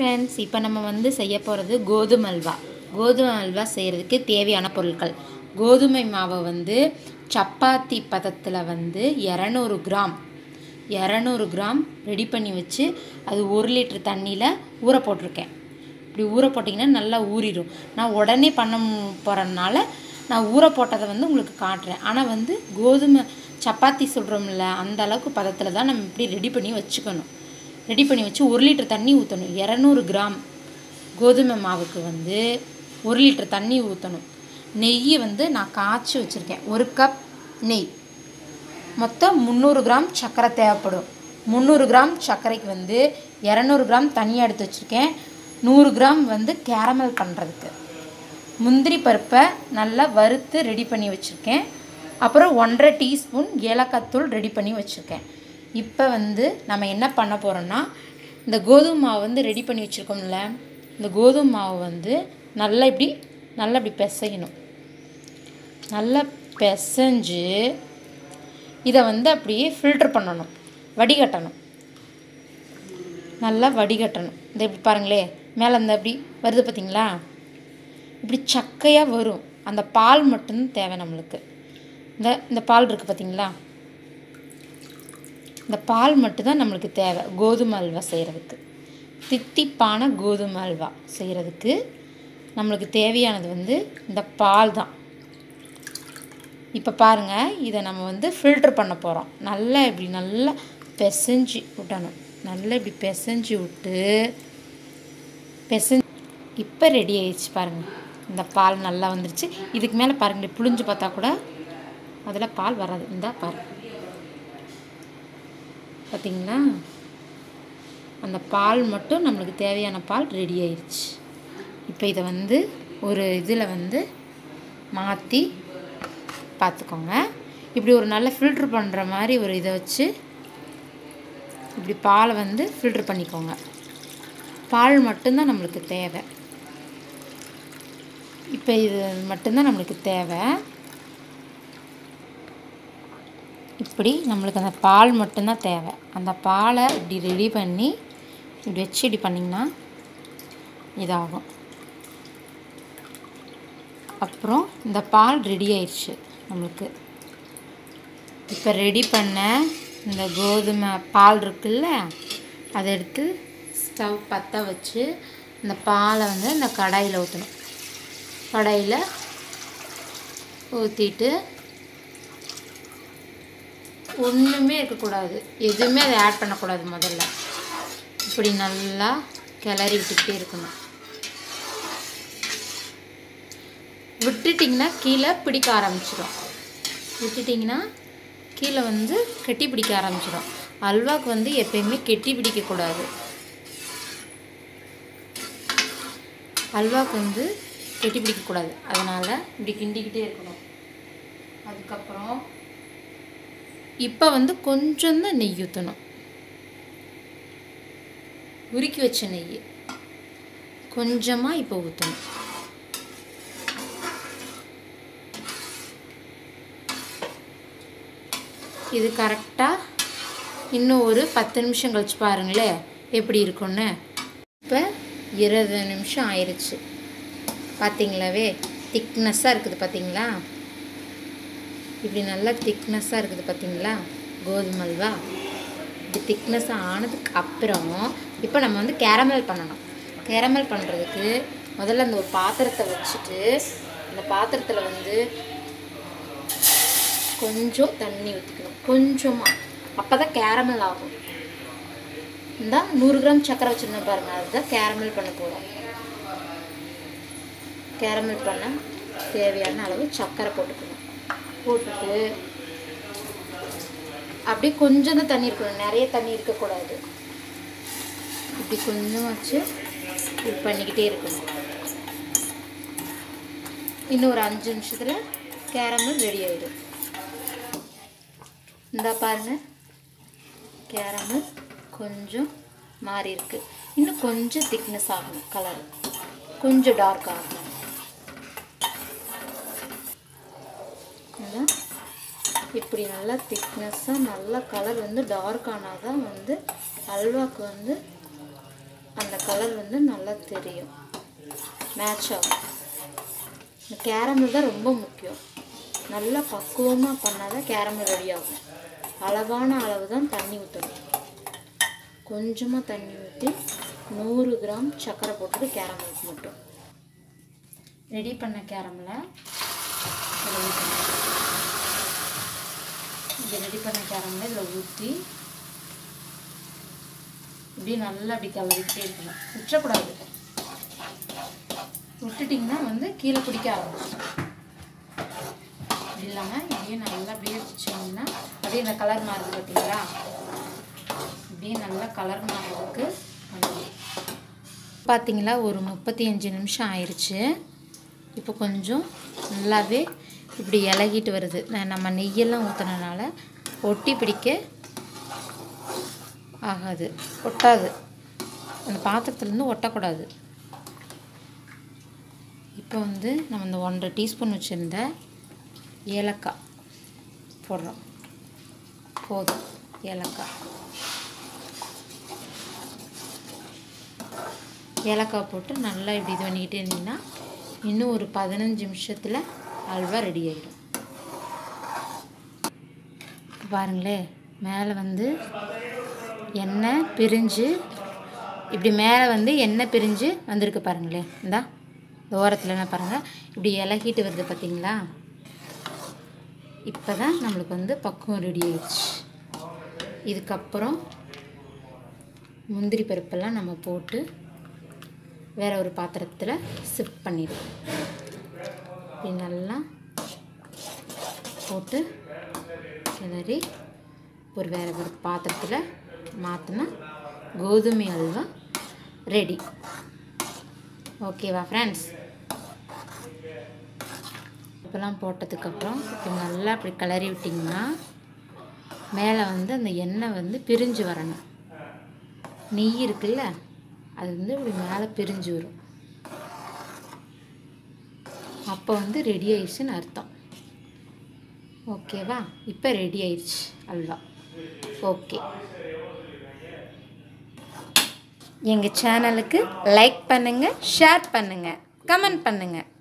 Friends, இப்போ நம்ம வந்து செய்ய போகிறது கோதுமை அல்வா. கோதுமை அல்வா செய்கிறதுக்கு தேவையான பொருட்கள்: கோதுமை மாவை வந்து சப்பாத்தி பதத்தில் வந்து 200 கிராம் ரெடி பண்ணி வச்சு அது 1 லிட்டர் தண்ணியில் ஊற போட்டிருக்கேன். இப்படி ஊற போட்டிங்கன்னா நல்லா ஊறிடும். நான் உடனே பண்ண போகிறதுனால நான் ஊற போட்டதை வந்து உங்களுக்கு காட்டுறேன். ஆனால் வந்து கோதுமை சப்பாத்தி சுடுறோம்ல, அந்த அளவுக்கு பதத்தில் தான் நம்ம இப்படி ரெடி பண்ணி வச்சுக்கணும். ரெடி பண்ணி வச்சு 1 லிட்டர் தண்ணி ஊற்றணும். 200 கிராம் கோதுமை மாவுக்கு வந்து 1 லிட்டர் தண்ணி ஊற்றணும். நெய் வந்து நான் காய்ச்சி வச்சுருக்கேன். 1 கப் நெய். மொத்தம் 300 கிராம் சர்க்கரை தேவைப்படும். 300 கிராம் சர்க்கரைக்கு வந்து 200 கிராம் தனியாக எடுத்து வச்சுருக்கேன். 100 கிராம் வந்து கேரமல் பண்ணுறதுக்கு. முந்திரி பருப்பை நல்லா வறுத்து ரெடி பண்ணி வச்சுருக்கேன். அப்புறம் 1½ டீஸ்பூன் ஏலக்காய் தூள் ரெடி பண்ணி வச்சுருக்கேன். இப்போ வந்து நம்ம என்ன பண்ண போகிறோன்னா, இந்த கோதுமை மாவு வந்து ரெடி பண்ணி வச்சுருக்கோம்ல, இந்த கோதுமை மாவு வந்து நல்லா இப்படி பிசையணும். நல்லா பிசைஞ்சு இதை வந்து அப்படியே ஃபில்ட்ரு பண்ணணும், வடிகட்டணும். நல்லா வடிகட்டணும். இந்த இப்படி பாருங்களே, மேலே இந்த அப்படி வருது பார்த்திங்களா? இப்படி சக்கையாக வரும். அந்த பால் மட்டும்தான் தேவை நம்மளுக்கு. இந்த பால் இருக்குது பார்த்திங்களா? இந்த பால் மட்டும்தான் நம்மளுக்கு தேவை கோதுமை அல்வா செய்கிறதுக்கு. தித்திப்பான கோதுமை அல்வா செய்கிறதுக்கு நம்மளுக்கு தேவையானது வந்து இந்த பால் தான். இப்போ பாருங்கள், இதை நம்ம வந்து ஃபில்ட்ரு பண்ண போகிறோம். நல்லா பிசைஞ்சு விட்டணும். நல்லா இப்படி பிசைஞ்சு விட்டு இப்போ ரெடி ஆயிடுச்சு பாருங்கள். இந்த பால் நல்லா வந்துருச்சு. இதுக்கு மேலே பாருங்கள், புளிஞ்சு பார்த்தா கூட அதில் பால் வராது. இந்த பாருங்கள், பார்த்திங்களா? அந்த பால் மட்டும் நம்மளுக்கு தேவையான பால் ரெடி ஆயிடுச்சு. இப்போ இதை வந்து ஒரு இதில் வந்து மாற்றி பார்த்துக்கோங்க. இப்படி ஒரு நல்ல ஃபில்ட்ரு பண்ணுற மாதிரி ஒரு இதை வச்சு இப்படி பாலை வந்து ஃபில்ட்ரு பண்ணிக்கோங்க. பால் மட்டும்தான் நம்மளுக்கு தேவை. இப்போ இது மட்டும்தான் நம்மளுக்கு தேவை. இப்படி நம்மளுக்கு அந்த பால் மட்டும்தான் தேவை. அந்த பாலை இப்படி ரெடி பண்ணி இப்படி வச்சு இப்படி பண்ணிங்கன்னா இதாகும். அப்புறம் இந்த பால் ரெடி ஆயிடுச்சு நம்மளுக்கு. இப்போ ரெடி பண்ண இந்த கோதுமை பால் இருக்குல்ல, அதை எடுத்து ஸ்டவ் பற்ற வச்சு இந்த பாலை வந்து இந்த கடாயில் ஊற்றணும். கடாயில் ஊற்றிட்டு ஒன்றுமே இருக்கக்கூடாது, எதுவுமே அதை ஆட் பண்ணக்கூடாது. முதல்ல இப்படி நல்லா கிளறி விட்டுக்கிட்டே இருக்கணும். விட்டுட்டிங்கன்னா கீழே பிடிக்க ஆரம்பிச்சிடும். விட்டுட்டிங்கன்னா கீழே வந்து கெட்டி பிடிக்க ஆரம்பிச்சிடும். அல்வாவுக்கு வந்து எப்பயுமே கெட்டி பிடிக்கக்கூடாது. அல்வாவுக்கு வந்து கெட்டி பிடிக்கக்கூடாது. அதனால் இப்படி கிண்டிக்கிட்டே இருக்கணும். அதுக்கப்புறம் இப்போ வந்து கொஞ்சம் தான் நெய் ஊற்றணும். உருக்கி வச்ச நெய் கொஞ்சமாக இப்போ ஊற்றணும். இது கரெக்டாக இன்னும் ஒரு 10 நிமிஷம் கழிச்சு பாருங்களேன் எப்படி இருக்குன்னு. இப்போ 20 நிமிஷம் ஆயிடுச்சு. பார்த்திங்களாவே திக்னஸ்ஸாக இருக்குது பார்த்திங்களா? இப்படி நல்லா திக்னஸ்ஸாக இருக்குது பார்த்திங்களா கோதுமை அல்வா? இப்படி திக்னஸ்ஸாக ஆனதுக்கு அப்புறம் இப்போ நம்ம வந்து கேரமல் பண்ணணும். கேரமல் பண்ணுறதுக்கு முதல்ல அந்த ஒரு பாத்திரத்தை வச்சுட்டு அந்த பாத்திரத்தில் வந்து கொஞ்சம் தண்ணி ஊற்றிக்கணும். கொஞ்சமாக, அப்போ தான் கேரமல் ஆகும். இந்த 100 கிராம் சர்க்கரை வச்சுருந்தேன் பாருங்கள், அதுதான் கேரமல் பண்ண போகிறோம். கேரமல் பண்ண தேவையான அளவு சர்க்கரை போட்டுக்கணும். போட்டுட்டு அப்படி கொஞ்சம் தான் தண்ணி இருக்கணும், நிறைய தண்ணி இருக்கக்கூடாது. இப்படி கொஞ்சம் வச்சு இது பண்ணிக்கிட்டே இருக்கணும். இன்னும் ஒரு 5 நிமிஷத்தில் கேரமல் ரெடி ஆகிடும். இந்த பாருங்கள், கேரமல் கொஞ்சம் மாறி இருக்கு. இன்னும் கொஞ்சம் திக்னஸ் ஆகணும், கலர் கொஞ்சம் டார்க் ஆகணும். இப்படி நல்லா திக்னஸ்ஸாக நல்லா கலர் வந்து டார்க் ஆனால் தான் வந்து அல்வாவுக்கு வந்து அந்த கலர் வந்து நல்லா தெரியும், மேட்ச் ஆகும். இந்த கேரமல் தான் ரொம்ப முக்கியம். நல்லா பக்குவமாக பண்ணால் தான் கேரமல் ரெடி ஆகும். அளவான அளவு தான் தண்ணி ஊற்றணும். கொஞ்சமாக தண்ணி ஊற்றி 100 கிராம் சர்க்கரை போட்டுட்டு கேரமலுக்கு மட்டும் ரெடி பண்ண கேரமலை இதில் ரெடி பண்ண கேரமலை இதில் ஊற்றி இப்படி நல்லா அப்படி கலரிக்கிட்டே இருக்கணும். விட்டுறக்கூடாது. விட்டுட்டிங்கன்னா வந்து கீழே பிடிக்க ஆரம்பிச்சிடும். அப்படி இல்லாமல் இப்படியே நல்லா அப்படியே வச்சிங்கன்னா அப்படியே இந்த கலர் மாறுது பார்த்தீங்களா? இப்படியே நல்லா கலர் மாறுறதுக்கு பண்ணுவோம். பார்த்தீங்களா, ஒரு 35 நிமிஷம் ஆயிடுச்சு. இப்போ கொஞ்சம் நல்லாவே இப்படி இலகிட்டு வருது. நம்ம நெய்யெல்லாம் ஊற்றினால ஒட்டி பிடிக்க ஆகாது, ஒட்டாது. அந்த பாத்திரத்துலேருந்து ஒட்டக்கூடாது. இப்போ வந்து நம்ம இந்த 1.5 டீஸ்பூன் வச்சுருந்த ஏலக்காய் போடுறோம். போதும் ஏலக்காய் போட்டு நல்லா இப்படி இது பண்ணிக்கிட்டே இருந்தீங்கன்னா இன்னும் ஒரு 15 நிமிஷத்தில் அல்வா ரெடி ஆகிடும். பாருங்களே, மேலே வந்து எண்ணெய் பிரிஞ்சு இப்படி மேலே வந்து எண்ணெய் பிரிஞ்சு வந்திருக்கு பாருங்களே. இந்த ஓரத்தில் பாருங்கள், இப்படி இலகிட்டு வருது பார்த்தீங்களா? இப்போ தான் நம்மளுக்கு வந்து பக்குவம் ரெடி ஆயிடுச்சு. இதுக்கப்புறம் முந்திரி பருப்பெல்லாம் நம்ம போட்டு வேறு ஒரு பாத்திரத்தில் ஷிஃப்ட் பண்ணிடுவோம். இப்படி நல்லா போட்டு கிளறி ஒரு வேறு ஒரு பாத்திரத்தில் மாற்றினா கோதுமை அல்வா ரெடி. ஓகேவா ஃப்ரெண்ட்ஸ்? இப்போலாம் போட்டதுக்கப்புறம் இப்போ நல்லா அப்படி கிளறி விட்டிங்கன்னா மேலே வந்து அந்த எண்ணெய் வந்து பிரிஞ்சு வரணும். நெய் இருக்குல்ல, அது வந்து இப்படி மேலே பிரிஞ்சு வரும். அப்போ வந்து ரெடி ஆயிடுச்சுன்னு அர்த்தம். ஓகேவா? இப்போ ரெடி ஆயிடுச்சு அல்வா. ஓகே, எங்கள் சேனலுக்கு லைக் பண்ணுங்கள், ஷேர் பண்ணுங்கள், கமெண்ட் பண்ணுங்கள்.